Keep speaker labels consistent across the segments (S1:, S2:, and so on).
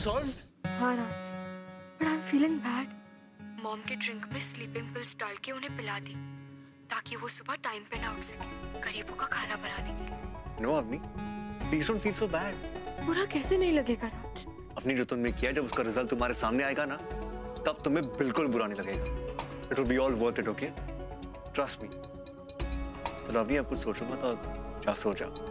S1: solved?
S2: हाँ Raj, but I'm feeling bad. Mom के drink में स्लीपिंग पिल्स डाल के उन्हें पिला दी ताकि वो सुबह टाइम पे ना उठ सके गरीबों का खाना बनाने के लिए।
S1: No Avani, please don't feel so bad.
S2: बुरा कैसे नहीं लगेगा राज?
S1: अवनी जो तुमने किया जब उसका रिजल्ट तुम्हारे सामने आएगा ना, तब तुम्हें बिल्कुल बुरा नहीं लगेगा। It will be all worth it, okay? Trust me. तो अवनी अब कुछ सोचो मत और जा सो जाओ।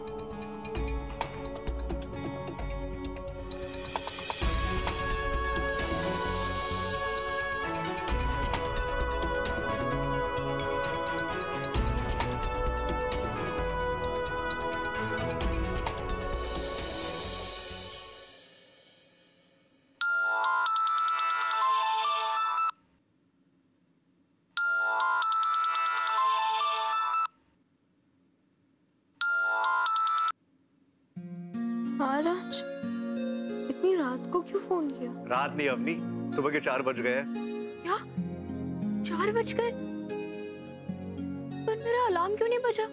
S2: हाँ राज, इतनी रात को क्यों फोन किया?
S1: रात नहीं अवनी, सुबह के 4 बज गए।
S2: क्या? 4 बज गए? पर मेरा अलार्म क्यों नहीं बजा?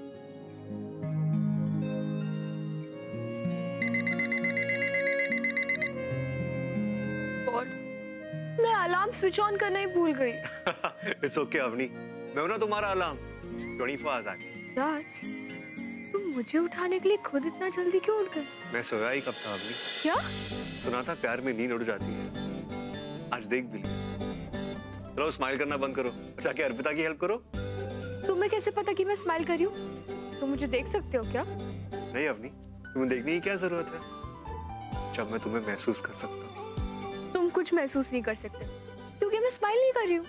S2: और मैं अलार्म स्विच ऑन करना ही भूल गई।
S1: It's okay अवनी, मैं हूं ना तुम्हारा अलार्म 24 आवर्स आगे।
S2: राज, तुम मुझे उठाने के लिए खुद इतना जल्दी क्यों उठ गए?
S1: मैं सोया ही कब था अवनी।
S2: क्या?
S1: सुना था प्यार में नींद उड़ जाती है, आज देख भी लिया। चलो स्माइल करना बंद करो, जाके अर्पिता की हेल्प करो।
S2: तुम्हें कैसे पता कि मैं स्माइल कर रही हूँ? तुम मुझे देख सकते हो क्या?
S1: नहीं अवनी, तुम्हें देखने की क्या जरूरत है जब मैं तुम्हें महसूस कर सकता हूँ।
S2: तुम कुछ महसूस नहीं कर सकते क्योंकि मैं स्माइल नहीं कर रही हूँ।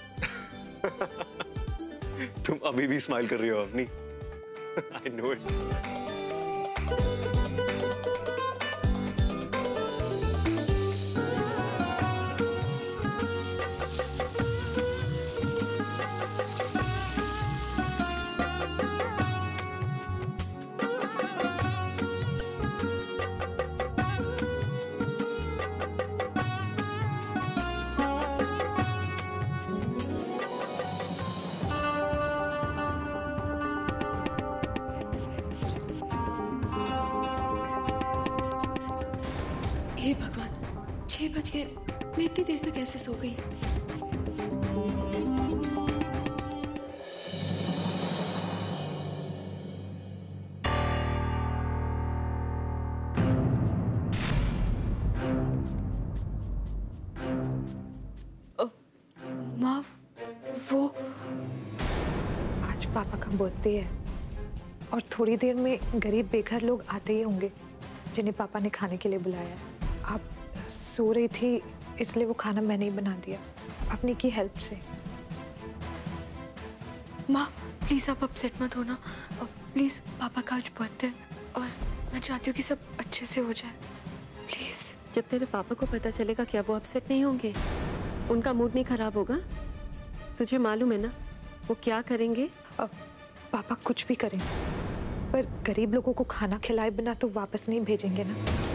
S1: तुम अभी भी स्माइल कर रही हो अवनी। I know it.
S3: हे भगवान, 6 बज गए। मैं इतनी देर तक कैसे सो गई?
S2: माँ, वो
S4: आज पापा का बर्थडे है और थोड़ी देर में गरीब बेघर लोग आते ही होंगे जिन्हें पापा ने खाने के लिए बुलाया है। आप सो रही थी इसलिए वो खाना मैंने ही बना दिया अपनी की हेल्प से।
S2: माँ प्लीज आप अपसेट मत होना, प्लीज पापा का आज बर्थडे और मैं चाहती हूँ कि सब अच्छे से हो जाए, प्लीज।
S5: जब तेरे पापा को पता चलेगा क्या वो अपसेट नहीं होंगे? उनका मूड नहीं खराब होगा? तुझे मालूम है ना वो क्या करेंगे?
S4: पापा कुछ भी करें पर गरीब लोगों को खाना खिलाए बिना तो वापस नहीं भेजेंगे ना।